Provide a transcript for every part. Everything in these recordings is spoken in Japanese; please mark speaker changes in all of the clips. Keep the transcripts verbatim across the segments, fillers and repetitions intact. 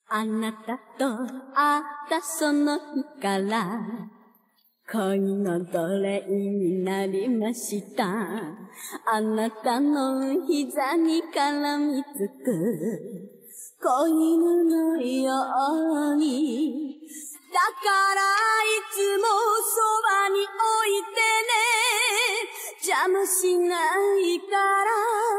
Speaker 1: あなたと会ったその日から恋の奴隷になりました。あなたの膝に絡みつく子犬のように、だからいつもそばに置いてね、邪魔しないから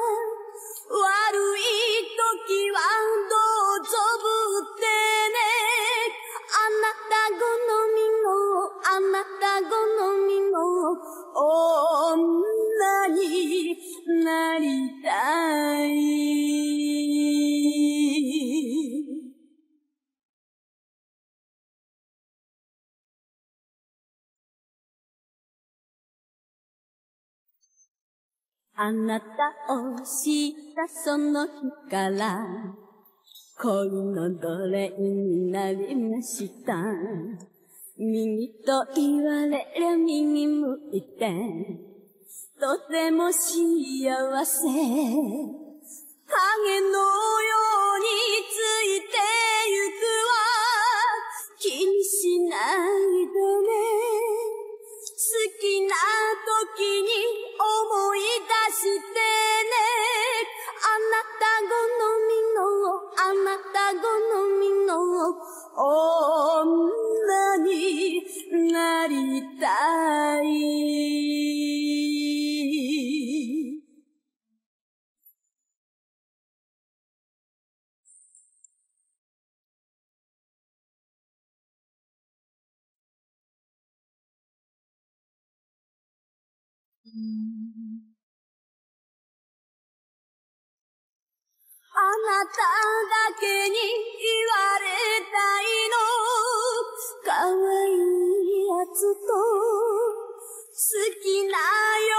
Speaker 1: 悪い時はどうぞぶってね。あなた好みのあなた好みの女になりたい。あなたを知ったその日から恋の奴隷になりました。右と言われりゃ右向いてとても幸せ、影のようについてゆくわ。気にしないでね、好きな時に思い出してね。あなた好みのあなた好みの女になりたい。あなただけに言われたいの、可愛いやつと好きなよ